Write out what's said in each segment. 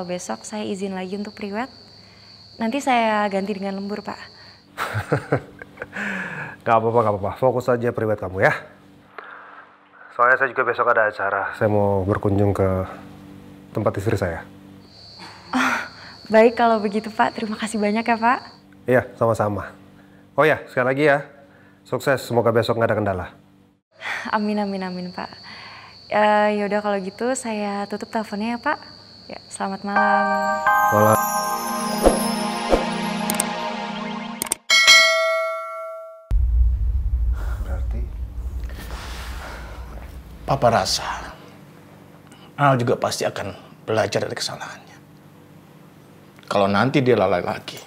kalau besok saya izin lagi untuk priwet. Nanti saya ganti dengan lembur, Pak. Gak apa-apa. Fokus aja priwet kamu ya. Soalnya saya juga besok ada acara. Saya mau berkunjung ke tempat istri saya. Oh, baik kalau begitu, Pak. Terima kasih banyak ya, Pak. Iya, sama-sama. Oh ya, sekali lagi ya. Sukses, semoga besok nggak ada kendala. Amin, Pak. Yaudah kalau gitu saya tutup teleponnya ya, Pak. Ya, selamat malam. Malam. Berarti Papa rasa Al juga pasti akan belajar dari kesalahannya. Kalau nanti dia lalai lagi,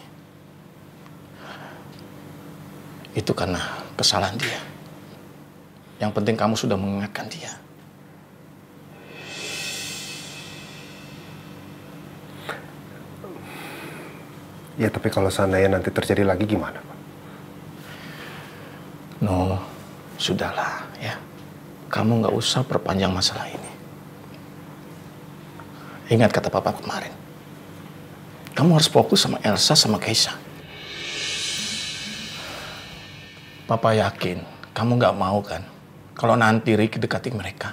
itu karena kesalahan dia. Yang penting kamu sudah mengingatkan dia. ya, tapi kalau seandainya nanti terjadi lagi gimana, Pak? No, sudahlah ya. Kamu nggak usah perpanjang masalah ini. Ingat kata Papa kemarin. Kamu harus fokus sama Elsa sama Keisha. Papa yakin kamu nggak mau kan kalau nanti Ricky dekati mereka.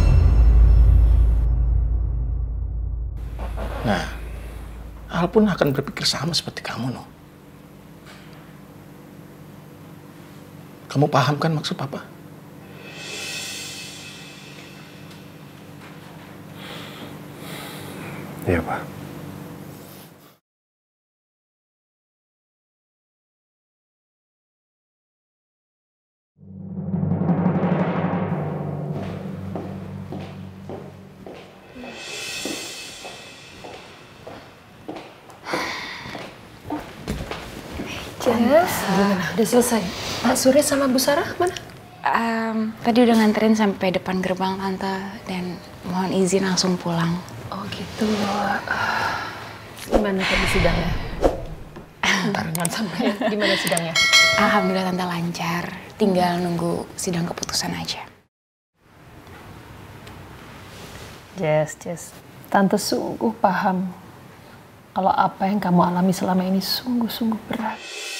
Nah, Al pun akan berpikir sama seperti kamu, no. Kamu paham kan maksud Papa? Iya, Pak. Jess, gimana? Udah selesai? Pak Surya sama Bu Sarah mana? Tadi udah nganterin sampai depan gerbang Tante dan mohon izin langsung pulang. Oh gitu. Gimana tadi sidangnya? Jangan sampai. Gimana sidangnya? Alhamdulillah Tante lancar. Tinggal nunggu sidang keputusan aja. Jess. Tante sungguh paham kalau apa yang kamu alami selama ini sungguh-sungguh berat.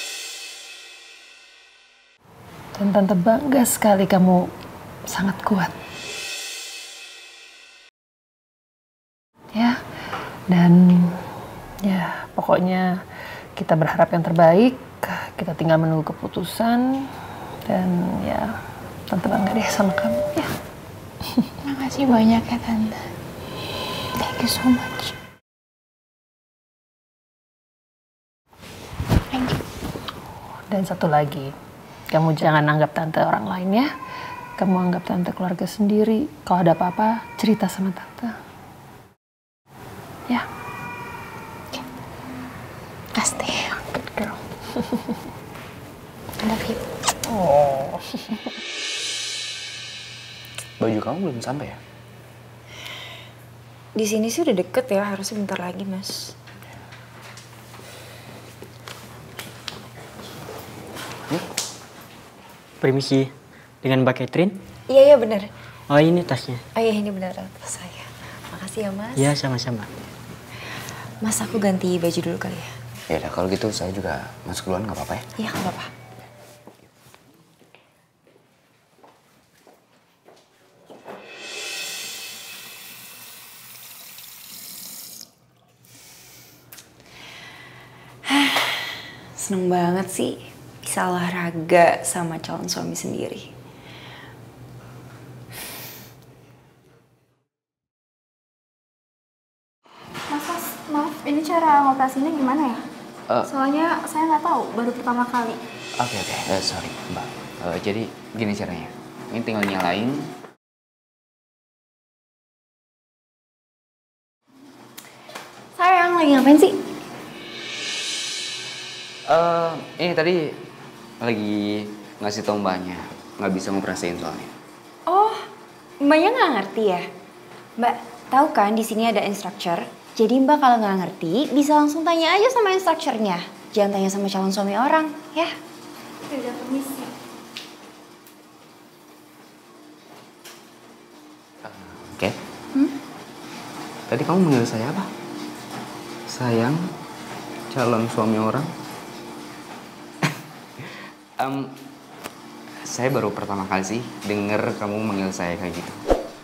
Dan Tante bangga sekali kamu sangat kuat. Ya, dan ya pokoknya kita berharap yang terbaik. Kita tinggal menunggu keputusan. Dan ya, Tante bangga deh sama kamu ya. Makasih banyak ya Tante. Thank you so much. Thank you. Dan satu lagi, kamu jangan anggap Tante orang lain ya. Kamu anggap Tante keluarga sendiri. Kalau ada apa-apa, cerita sama Tante. Ya. Okay. Pasti. Good girl. I love you. Oh. Baju kamu belum sampai ya? Di sini sih udah deket ya, harusnya bentar lagi, Mas. Permisi, dengan Mbak Catherine? Iya benar. Oh ini tasnya. Oh iya ini benar tas saya. Makasih ya Mas. Iya sama-sama. Mas aku ganti baju dulu kali ya. Ya udah kalau gitu saya juga masuk duluan nggak apa-apa ya? Iya nggak apa-apa. Seneng banget sih bisa olahraga sama calon suami sendiri. Mas, maaf, ini cara ngoperasinya gimana ya? Soalnya saya nggak tahu, baru pertama kali. Oke, sorry Mbak. Jadi gini caranya, ini tinggal nyalain. Sayang, lagi ngapain sih? Ini tadi lagi ngasih tau mbaknya, nggak bisa ngoperasiin soalnya. Oh, mbaknya nggak ngerti ya? Mbak, tahu kan di sini ada instructor. Jadi mbak kalau nggak ngerti bisa langsung tanya aja sama instructornya. Jangan tanya sama calon suami orang, ya? Tidak permisi. Oke. Tadi kamu manggil saya apa? Sayang, calon suami orang. Saya baru pertama kali sih denger kamu manggil saya kayak gitu.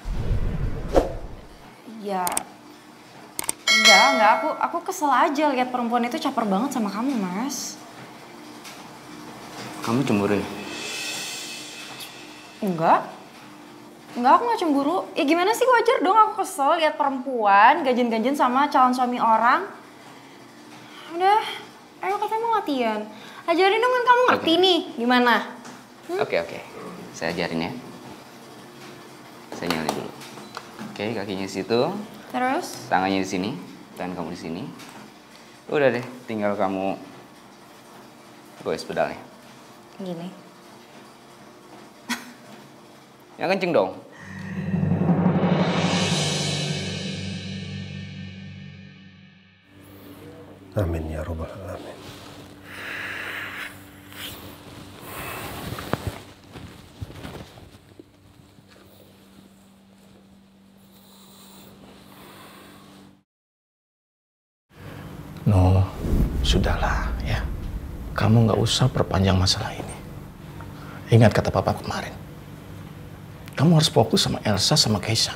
Ya, enggak. Aku kesel aja lihat perempuan itu caper banget sama kamu, Mas. Kamu cemburu ya? Enggak, aku nggak cemburu. Ya gimana sih, wajar dong aku kesel lihat perempuan ganjen-ganjen sama calon suami orang. Udah, ayo katanya mau latihan. Ajarin dong, kan kamu ngerti nih, gimana? Oke. Saya ajarin ya. Saya nyalain dulu. Oke, kakinya di situ. Terus? Tangannya di sini, tangan kamu di sini. Udah deh, tinggal kamu goes pedalnya. Gini. Yang kenceng dong. Amin ya robbal alamin. No, sudahlah ya. Kamu nggak usah perpanjang masalah ini. Ingat kata papa kemarin. Kamu harus fokus sama Elsa sama Keisha.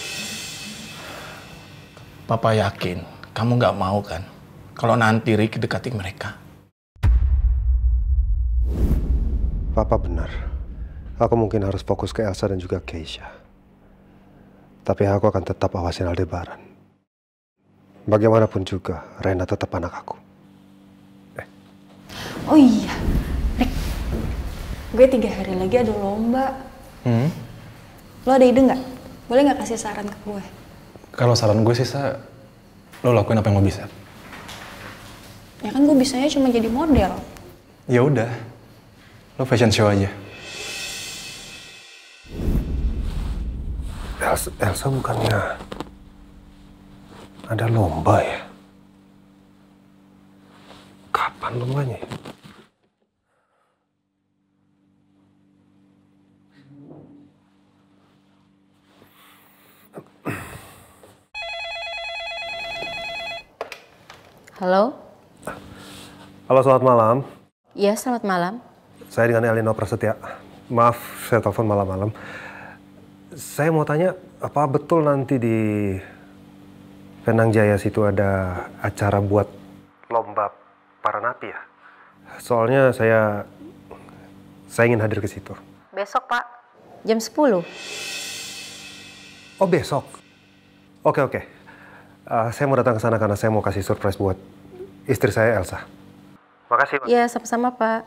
Papa yakin kamu nggak mau kan kalau nanti Ricky dekati mereka. Papa benar. Aku mungkin harus fokus ke Elsa dan juga Keisha. Tapi aku akan tetap awasin Aldebaran. Bagaimanapun juga, Rena tetap anak aku. Oh iya, Rick. Gue 3 hari lagi ada lomba. Lo ada ide nggak? Boleh nggak kasih saran ke gue? Kalau saran gue sih, lo lakuin apa yang lo bisa. Ya kan gue bisanya cuma jadi model. Ya udah, lo fashion show aja. Elsa bukannya ada lomba ya? Kapan lombanya? Halo? Halo, selamat malam. Iya, selamat malam. Saya dengan Elino Prasetya. Maaf, saya telepon malam-malam. Saya mau tanya, apa betul nanti di Penang Jaya situ ada acara buat lomba para napi ya? Soalnya saya ingin hadir ke situ. Besok, Pak. Jam 10. Oh, besok? Oke. Saya mau datang ke sana karena saya mau kasih surprise buat istri saya, Elsa. Makasih, Pak. Iya, sama-sama, Pak.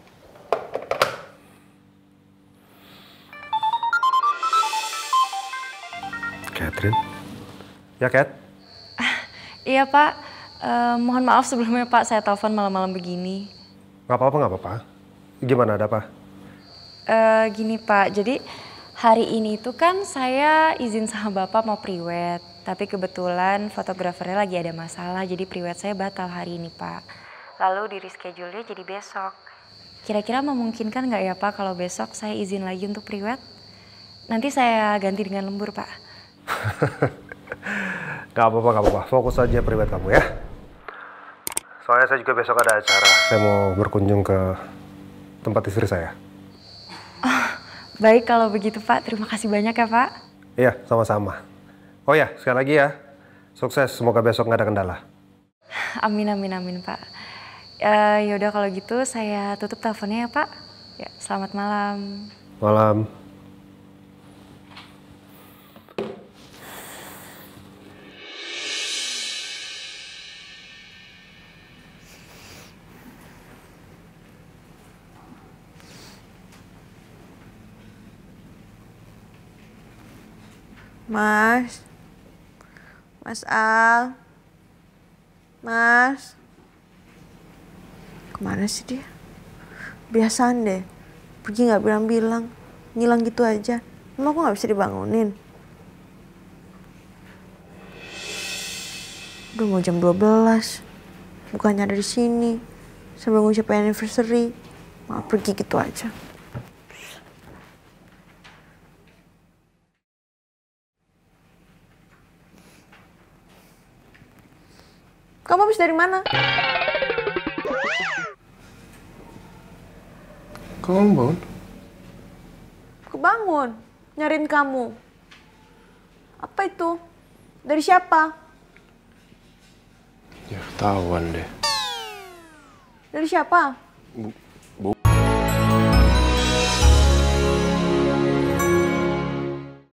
Catherine? Ya, Cat? Iya, Pak. Mohon maaf sebelumnya, Pak. Saya telepon malam-malam begini. Nggak apa-apa. Gimana, ada apa? Gini, Pak. Jadi hari ini itu kan saya izin sama Bapak mau priwet. Tapi kebetulan fotografernya lagi ada masalah. Jadi priwet saya batal hari ini, Pak. Lalu di reschedule-nya jadi besok. Kira-kira memungkinkan nggak ya, Pak, kalau besok saya izin lagi untuk priwet? Nanti saya ganti dengan lembur, Pak. Gak apa-apa. Fokus aja priwet kamu ya. Soalnya saya juga besok ada acara. Saya mau berkunjung ke tempat istri saya. Baik kalau begitu, Pak. Terima kasih banyak ya, Pak. Iya, sama-sama. Oh ya, sekali lagi ya. Sukses, semoga besok nggak ada kendala. Amin, Pak. Yaudah kalau gitu saya tutup teleponnya ya, Pak. Ya, selamat malam. Malam. Mas Al, Mas, kemana sih dia? Biasaan deh, pergi nggak bilang-bilang, ngilang gitu aja. Emang aku nggak bisa dibangunin? Udah mau jam 12, bukannya ada di sini, sambil ngucapin anniversary, malah pergi gitu aja. Kamu Kamu habis dari mana? Kamu bangun? Kebangun. Nyariin kamu. Apa itu? Dari siapa? Ya ketahuan deh. Dari siapa?